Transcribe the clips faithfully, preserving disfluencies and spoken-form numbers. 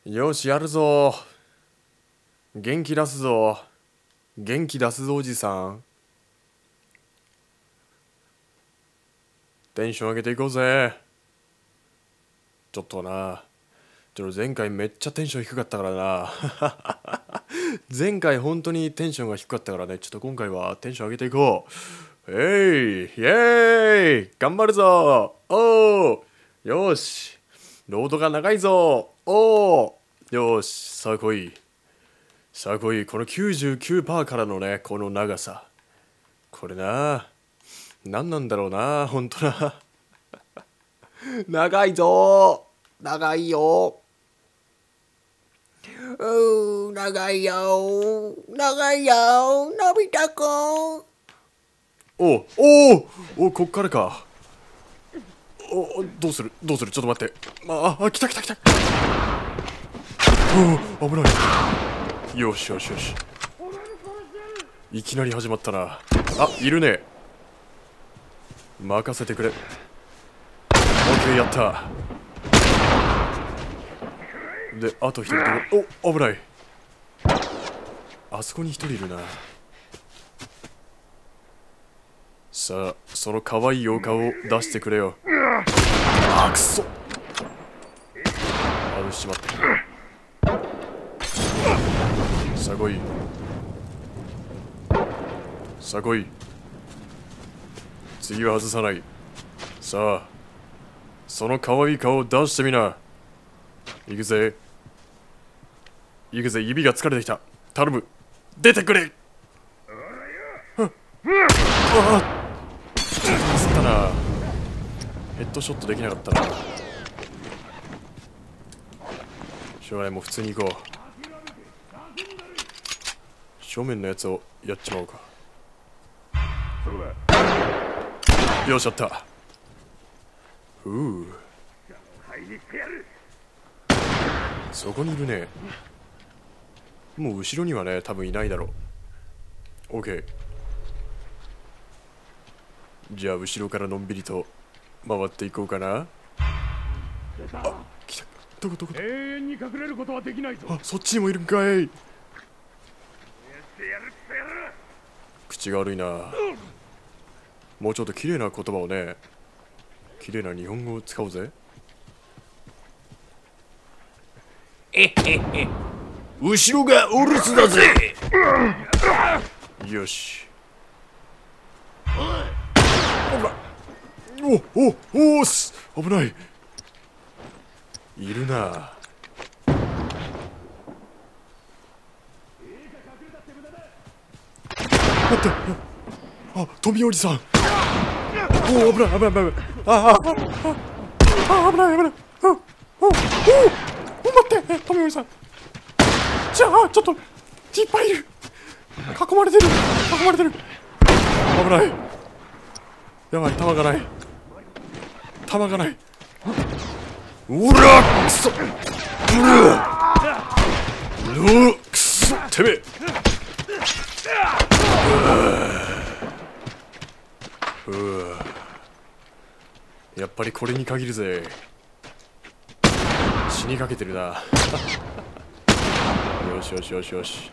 よし、やるぞ。元気出すぞ。元気出すぞ、おじさん。テンション上げていこうぜ。ちょっとな。ちょっと前回めっちゃテンション低かったからな。前回本当にテンションが低かったからね。ちょっと今回はテンション上げていこう。えい、イエーイ、頑張るぞ。おお、よし。ロードが長いぞ。おお、よし、さあ来い。さあ来い。この きゅうじゅうきゅうパーセント からのね、この長さ。これな。何なんだろうな、ほんとな。長いぞ。長いよ。うー、長いよ。長いよ。のび太くん。おおおお、こっからか。お、どうするどうするちょっと待って。ああ、来た来た来た。おお、危ない。よしよしよし。いきなり始まったな。あ、いるね。任せてくれ。オッケー、やった。で、あと一人と。お、危ない。あそこに一人いるな。さあ、その可愛いお顔を出してくれよ。あ、くそ。外しまった。さあ来い。さあ来い。次は外さない。さあ、その可愛い顔を出してみな。行くぜ。行くぜ、指が疲れてきた。頼む。出てくれ。ああ、ミスったな。ヘッドショットできなかったな。しょうがない、もう普通に行こう。正面のやつをやっちまおうか。よし、やった。ふう、そこにいるね。もう後ろにはね、多分いないだろう。 OK。 じゃあ後ろからのんびりと回っていこうかな。あ、来た。どこどこどこ。 永遠に隠れることはできないぞ。 あ、そっちにもいるんかい。口が悪いな。もうちょっと綺麗な言葉をね、綺麗な日本語を使おうぜ。 えへへ、後ろがお留守だぜ。 よし。おおおおす、危ない。いるな。待って。あ、富おじさん。おお、危ない危ない危ない。ああああ、危ない危ない。おおおお、待って、富おじさん。じゃあちょっといっぱいいる。囲まれてる囲まれてる。危ない。やばい、弾がない。弾がない。うら、くそ。うら、くそ、てめえ。うわ、やっぱりこれに限るぜ。死にかけてるな。よしよしよしよし。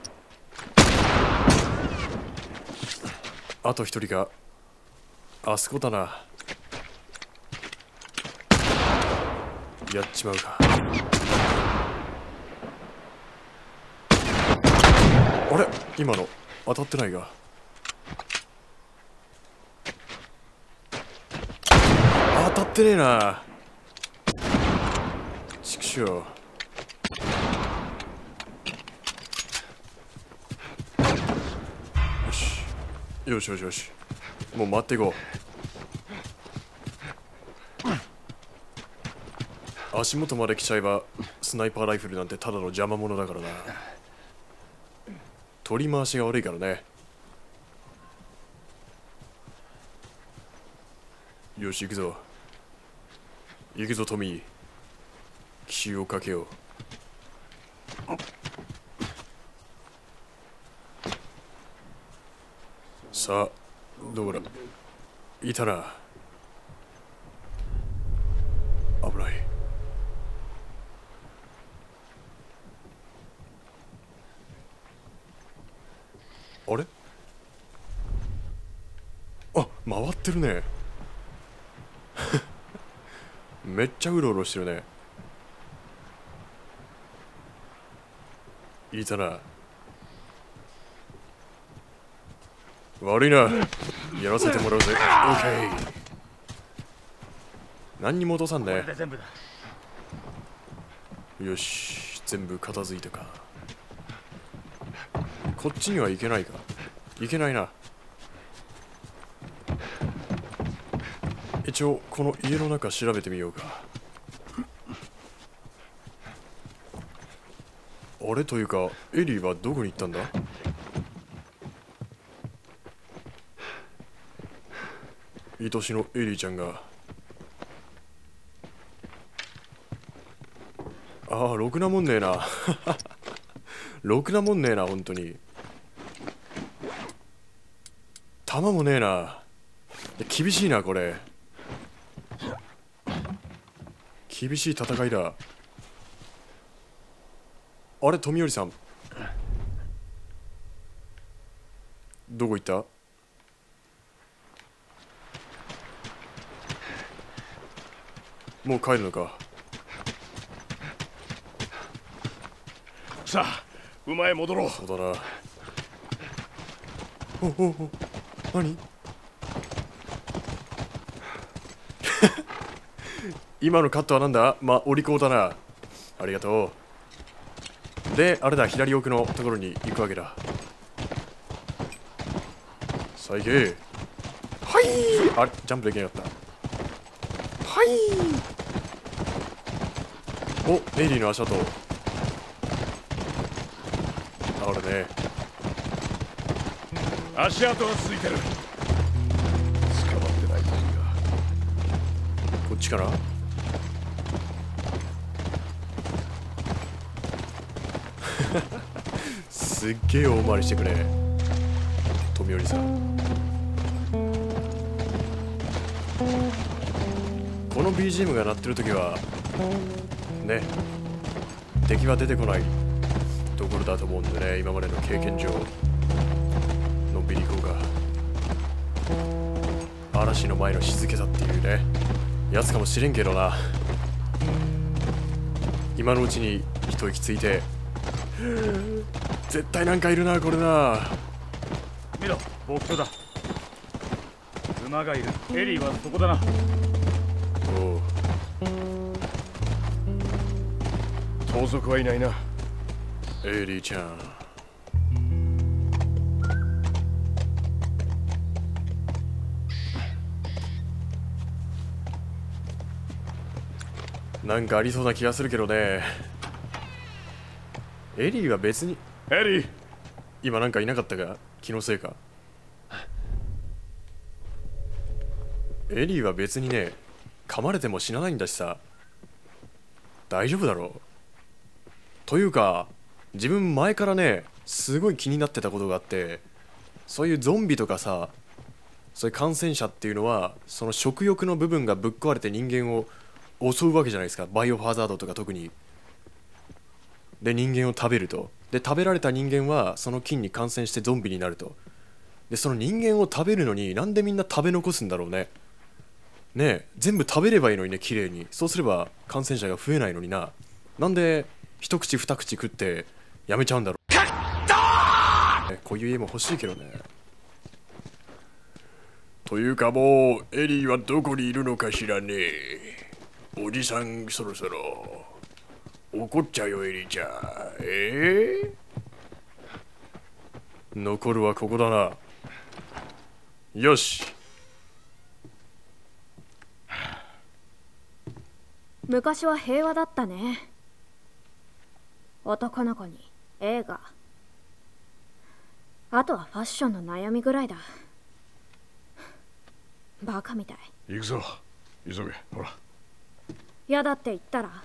あと一人があそこだな。やっちまうか。あれ、今の当たってないが。当たってねえな。ちくしょう。よしよしよしよし、もう待っていこう。足元まで来ちゃえばスナイパーライフルなんてただの邪魔者だからな。取り回しが悪いからね。よし、行くぞ行くぞトミー。奇襲をかけよう。さあ、どうだ。いたな。危ない。 あれ、あ、回ってるねめっちゃうろうろしてるね。いたな。悪いな、やらせてもらうぜ。オッケー。何にも落とさんね。よし、全部片付いたか。こっちには行けないか。行けないな。一応この家の中調べてみようか。あれというか、エリーはどこに行ったんだ？愛しのエリーちゃんが。ああ、ろくなもんねえなろくなもんねえな、本当に。弾もねえな。厳しいな、これ。厳しい戦いだ。あれ、富頼さん。どこ行った？もう帰るのか。 さあ、馬へ戻ろう。 そうだな。おおお、何今のカットはなんだ？まあ、お利口だな。ありがとう。で、あれだ、左奥のところに行くわけだ。再現。はい。あれ、ジャンプできなかった。はい。お、エイリーの足跡。あれね。 足跡がついてる。捕まってないといいが。 こっちかな？すっげえ大回りしてくれ、富頼さん。この ビージーエム が鳴ってる時はね、敵は出てこないところだと思うんでね、今までの経験上。のんびり行こうか。嵐の前の静けさっていうねやつかもしれんけどな。今のうちに一息ついて。絶対なんかいるな、これな。 見ろ、牧場だ。馬がいる。エリーはそこだな。 おう。 盗賊はいないな。 エリーちゃん。なんかありそうな気がするけどね。エリーは別に。 エリー、 今なんかいなかったか？気のせいか。エリーは別にね、噛まれても死なないんだしさ、大丈夫だろう。というか、自分前からね、すごい気になってたことがあって、そういうゾンビとかさ、そういう感染者っていうのは、その食欲の部分がぶっ壊れて人間を襲うわけじゃないですか。バイオハザードとか特に。で、人間を食べると。で、食べられた人間はその菌に感染してゾンビになると。で、その人間を食べるのになんでみんな食べ残すんだろうね。ねえ、全部食べればいいのにね、綺麗に。そうすれば感染者が増えないのにな。なんで一口二口食ってやめちゃうんだろう。こういう家も欲しいけどね。 というか、もうエリーはどこにいるのかしらね。おじさん、そろそろ怒っちゃうよ、エリーちゃん。えー、残るはここだな。よし。 昔は平和だったね。男の子に映画、あとはファッションの悩みぐらいだ。バカみたい。 行くぞ、急げ。ほら、 嫌だって言ったら。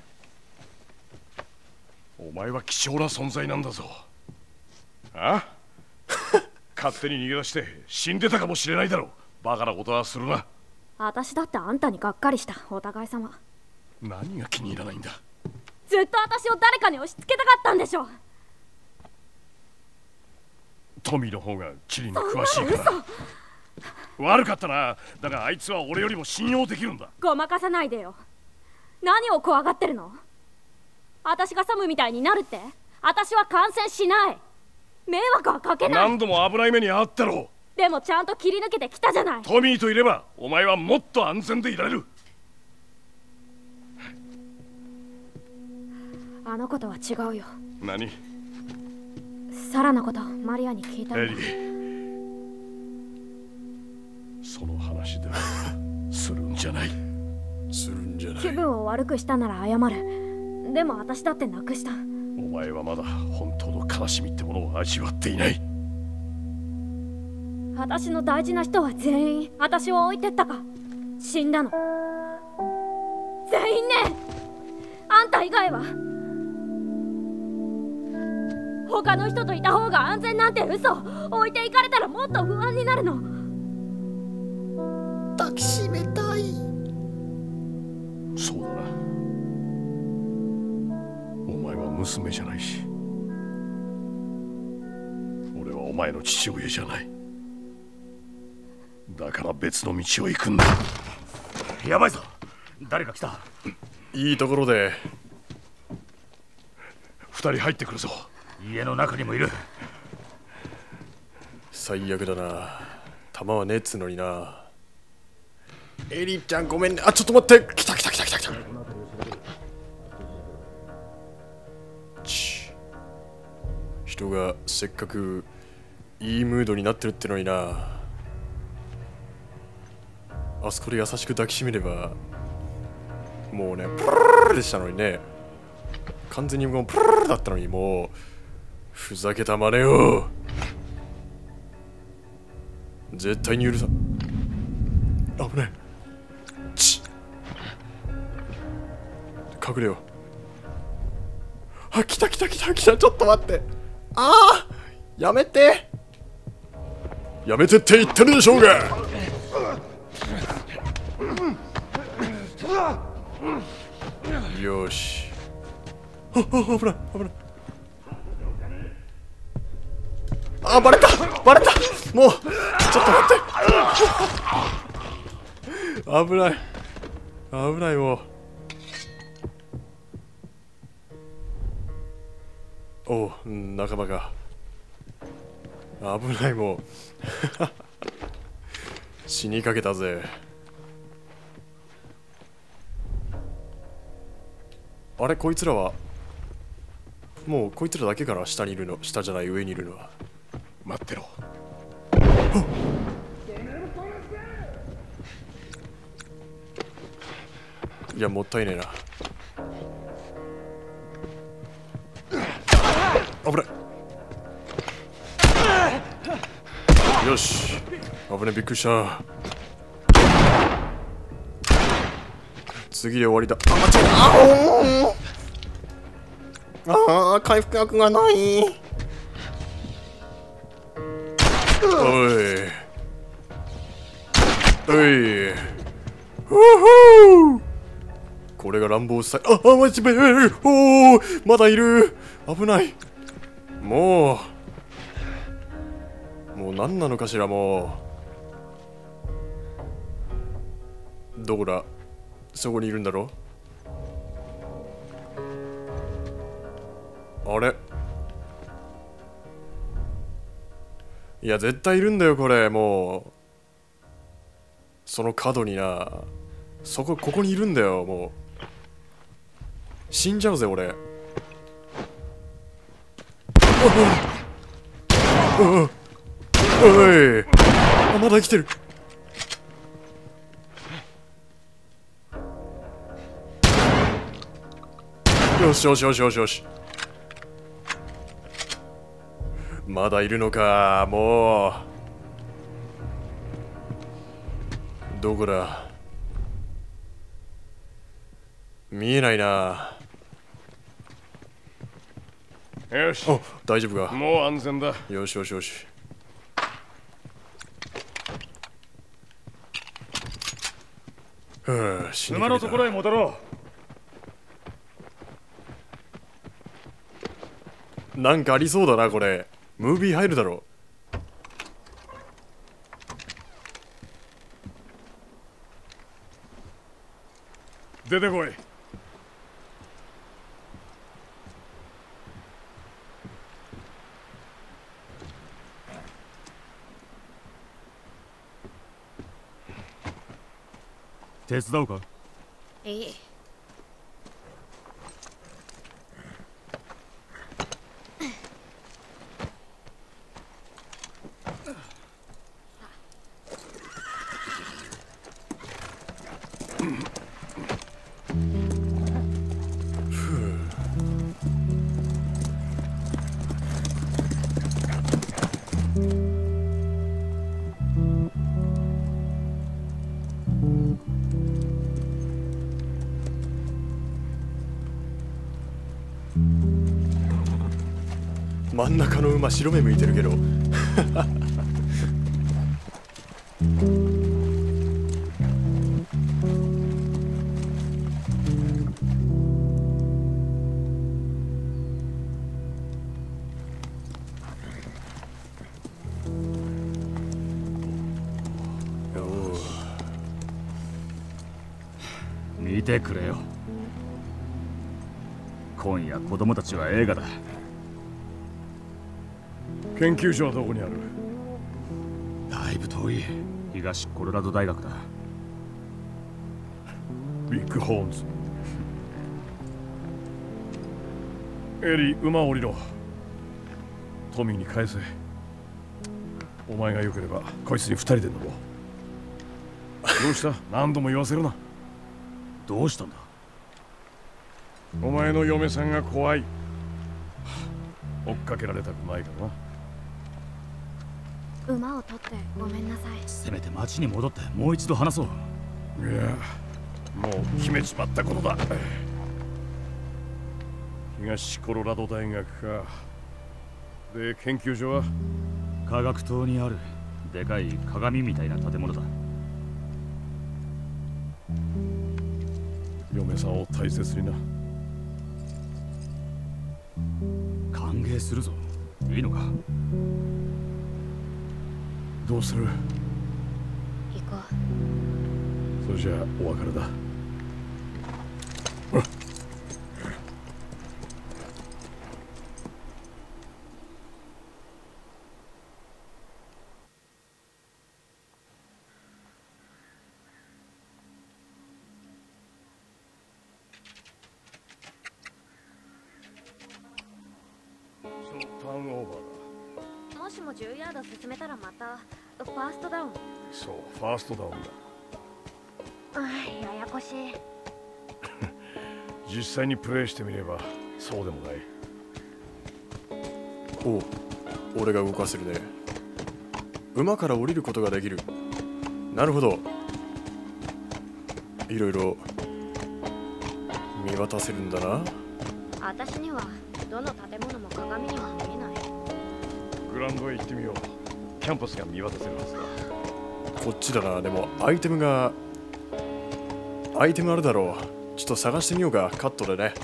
お前は貴重な存在なんだぞ。あ勝手に逃げ出して死んでたかもしれないだろう。バカなことはするな。 私だってあんたにがっかりした。お互い様。 何が気に入らないんだ。 ずっと私を誰かに押し付けたかったんでしょ。 トミーの方が地理に詳しいから。悪かったな。だがあいつは俺よりも信用できるんだ。 ごまかさないでよ。何を怖がってるの？私がサムみたいになるって？私は感染しない。迷惑はかけない。 何度も危ない目にあったろう。でもちゃんと切り抜けてきたじゃない。 トミーといればお前はもっと安全でいられる。 あのことは違うよ。 何？ サラのことマリアに聞いたんだ。 エリー、その話ではするんじゃない。 するんじゃない。 気分を悪くしたなら謝る。でも私だってなくした。 お前はまだ本当の悲しみってものを味わっていない。 私の大事な人は全員私を置いてったか死んだの。全員ね。あんた以外は。他の人といた方が安全なんて嘘。置いていかれたらもっと不安になるの。 抱きしめたい。 そうだな。お前は娘じゃないし、俺はお前の父親じゃない。だから別の道を行くんだ。 やばいぞ、誰か来た。 いいところで。 二人入ってくるぞ。 家の中にもいる。 最悪だな。弾はねえっつうのにな。 エリちゃんごめんね。あ、ちょっと待って。来た来た来た来た来た。 ち人がせっかくいいムードになってるってのにな。あそこで優しく抱きしめればもうね、プルルルでしたのにね。完全にもうプルルルだったのに、もうふざけた真似を絶対に許さん。危ない。ち隠れよう。あ、来た来た来た来た。ちょっと待って。ああ、やめてやめてって言ってるでしょうが。よし。あ、あ、危ない危ない。あ、バレたバレた。もうちょっと待って危ない危ない。もうおう、仲間が危ない。もう死にかけたぜ。あれ、こいつらはもうこいつらだけから下にいるの？下じゃない、上にいるのは。 待ってろ。 いや、もったいねえな。危ない。よし、危ねえ、びっくりした。次で終わりだ。あ、間違えた。ああ、回復薬がない。おいおい、ふふこれが乱暴さ。ああ、マジで。おお、まだいる。危ない。もうもう何なのかしら。もうどこだ。そこにいるんだろ。あれ、いや絶対いるんだよこれ。もうその角にな。そこ、ここにいるんだよ。もう死んじゃうぜ俺。おいおい、あ、まだ生きてる。よしよしよしよしよし。まだいるのか。もうどこだ。見えないな。 よし、 お、大丈夫か。 もう安全だ。 よしよしよし。はあ、死にかけた。 沼のところへ戻ろなんかありそうだなこれ。ムービー入るだろ出てこい。 手伝うか？ いい。 真ん中の馬白目向いてるけど見てくれよ。今夜子供たちは映画だ。 研究所はどこにある？ だいぶ遠い。東コロラド大学だ。 ビッグホーンズ。エリー、馬を降りろ。トミーに返せ。お前が良ければこいつに二人で乗ろう。どうした？何度も言わせるな。 どうしたんだ？ お前の嫁さんが怖い。追っかけられたくないからな。 馬を取ってごめんなさい。 せめて町に戻ってもう一度話そう。 いや、もう決めちまったことだ。東コロラド大学か。で、研究所は科学棟にあるでかい鏡みたいな建物だ。 嫁さんを大切にな。 歓迎するぞ。いいのか？ どうする？ 行こそれじゃあお別れだ。ターンオーバーだ。 う。もしもじゅうヤード進めたらまたファーストダウン。 そう、ファーストダウンだ。 ああ、ややこしい。 実際にプレイしてみればそうでもない。 おう、俺が動かせるね。馬から降りることができる。なるほど。いろいろ見渡せるんだな。 私にはどの建物も鏡には見えない。 グラウンドへ行ってみよう。キャンパスが見渡せるはずだ。 こっちだな。でもアイテムがアイテムあるだろう。ちょっと探してみようか。カットでね。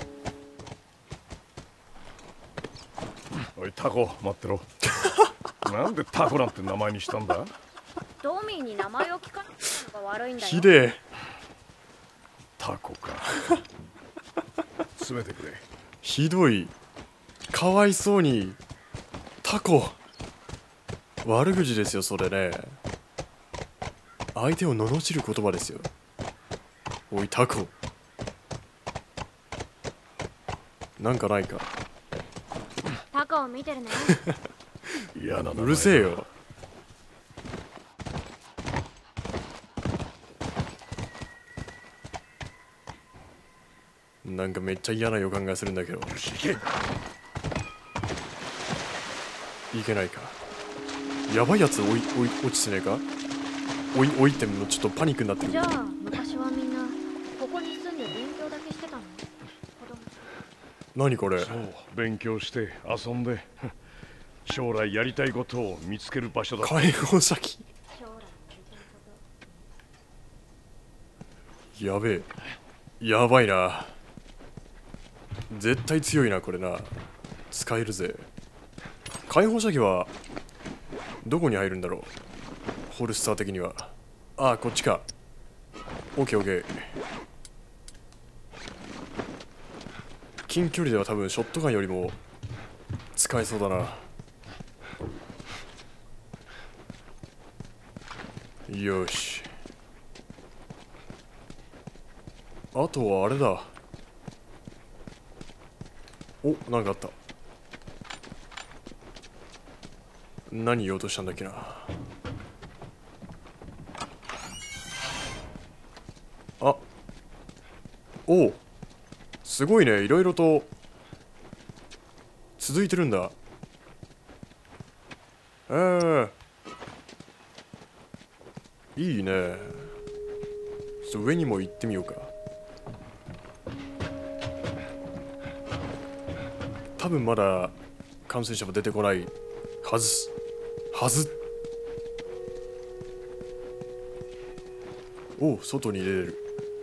おいタコ、待ってろ。なんでタコなんて名前にしたんだ？ トミーに名前を聞かなかったのが悪いんだよ。 ひでえ。 タコか。詰めてくれ。 ひどい。かわいそうに。タコ。悪口ですよ、それね。相手を罵る言葉ですよ。おい、タコ。なんかないか。 タコを見てるね。 嫌な名前。 うるせえよ。なんかめっちゃ嫌な予感がするんだけど。 よし、行け。 いけないか。やばいやつ追い追い落ちてねえか。追い追いってもちょっとパニックになってる。 じゃあ昔はみんなここに住んで勉強だけしてたの？子供。 何これ。 そう、勉強して遊んで将来やりたいことを見つける場所だ。 解放先。 将来やりたいこと。 やべえ。やばいな。絶対強いなこれな。使えるぜ。解放射器はどこに入るんだろう。ホルスター的には。ああ、こっちか。オッケーオッケー。 近距離では多分ショットガンよりも使えそうだな。よし、あとはあれだ。お、なんかあった。何言おうとしたんだっけな。あ、おう、すごいね、いろいろと続いてるんだ。えー、いいね。ちょっと上にも行ってみようか。多分まだ感染者も出てこないはずはず。おう、外に出れる。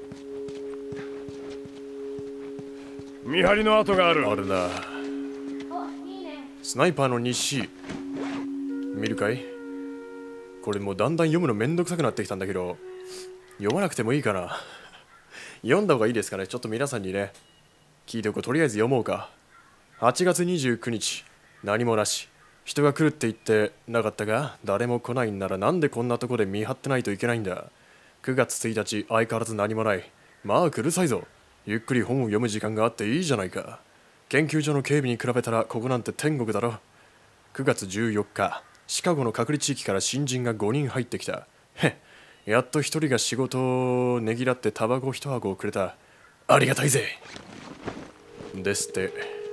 見張りの跡がある。 あるな。スナイパーの日誌見るかい。これもうだんだん読むのめんどくさくなってきたんだけど、読まなくてもいいかな。読んだ方がいいですかね。ちょっと皆さんにね聞いておこう。とりあえず読もうか。はちがつにじゅうくにち、何もなし。人が来るって言ってなかったが、誰も来ないんならなんでこんなとこで見張ってないといけないんだ。くがつついたち、相変わらず何もない。まあうるさいぞ。ゆっくり本を読む時間があっていいじゃないか。研究所の警備に比べたらここなんて天国だろ。くがつじゅうよっか、シカゴの隔離地域から新人がごにん入ってきた。へっ、やっとひとりが仕事をねぎらってタバコ一箱をくれた。ありがたいぜ。ですって。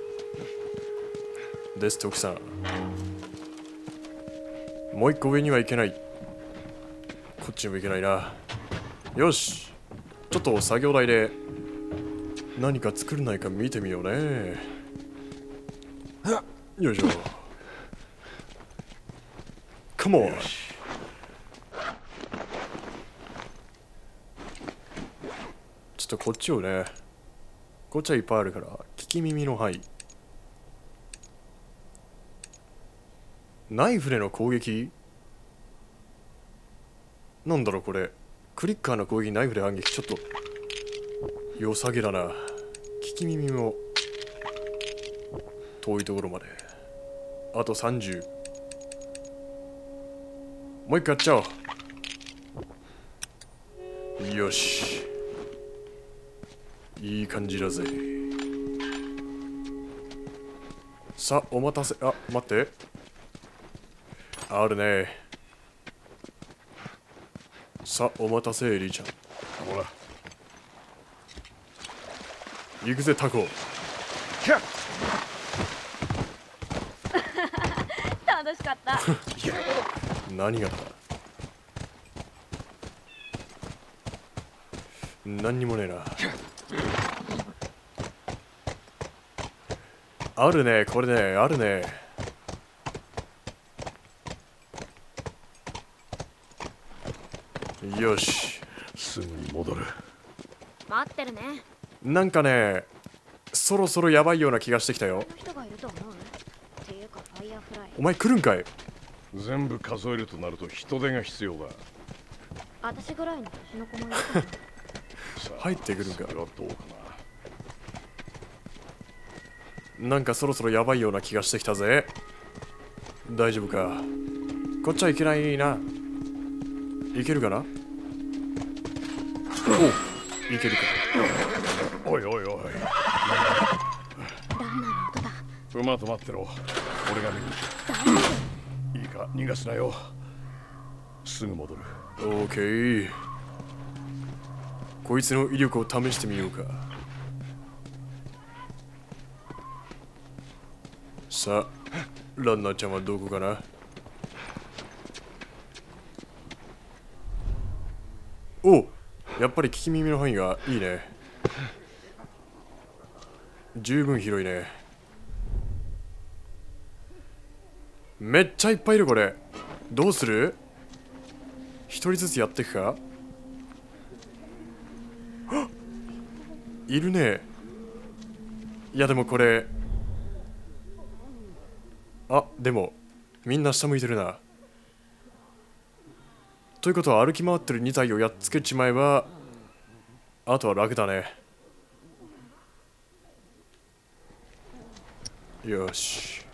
ですって奥さん。もう一個上には行けない。こっちにも行けないな。よし、ちょっと作業台で何か作れないか見てみようね。よいしょ。カモン。ちょっとこっちをね、こっちはいっぱいあるから聞き耳の範囲。ナイフでの攻撃なんだろうこれ。クリッカーの攻撃、ナイフで反撃。ちょっと良さげだな。聞き耳も遠いところまであとさんじゅう。もう一回やっちゃおう。よし、いい感じだぜ。さあお待たせ。あ、待って、あるね。さあお待たせエリーちゃん。 ほら行くぜタコ。 楽しかった何がだ。何にもねえな。あるね、これね、あるね。よし、 すぐに戻る。 待ってるね。 なんかね、そろそろやばいような気がしてきたよ。 人がいると思うっていうかファイヤーフライ。 お前来るんかい。 全部数えるとなると人手が必要だ。 私ぐらいの年の子もいるかな。 入ってくるんか。 それはどうかな。 なんかそろそろやばいような気がしてきたぜ。大丈夫か。こっちはいけないな。いけるかな。お、いけるか。 おいおいおい、 旦那の音だ。 馬止まってろ。俺が見る。 大丈夫。 いいか、逃がすなよ。すぐ戻る。 オーケー。こいつの威力を試してみようか。さあランナーちゃんはどこかな。おう、やっぱり聞き耳の範囲がいいね。十分広いね。めっちゃいっぱいいる。これどうする。一人ずつやっていくか。いるね。いやでもこれ、あ、でもみんな下向いてるな。ということは歩き回ってるにたいをやっつけちまえばあとは楽だね。 よし。